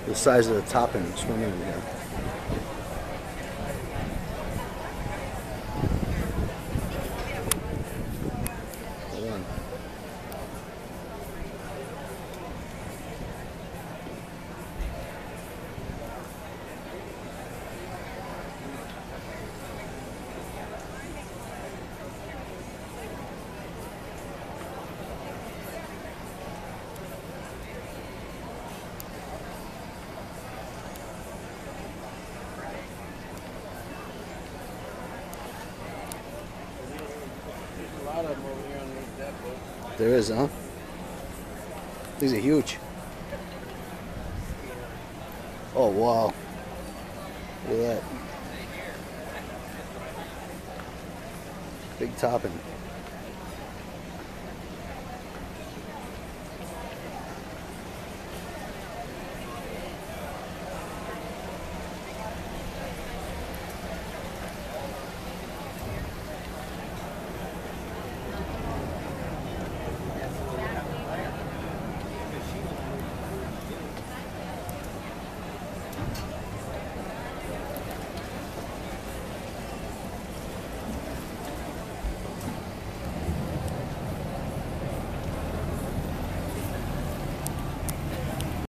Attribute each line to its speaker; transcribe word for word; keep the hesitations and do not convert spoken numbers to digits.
Speaker 1: The size of the tarpon swimming in here. Hold on.
Speaker 2: A lot of them over here on that boat.
Speaker 1: There is, huh? These are huge. Oh, wow. Look at that. Big tarpon.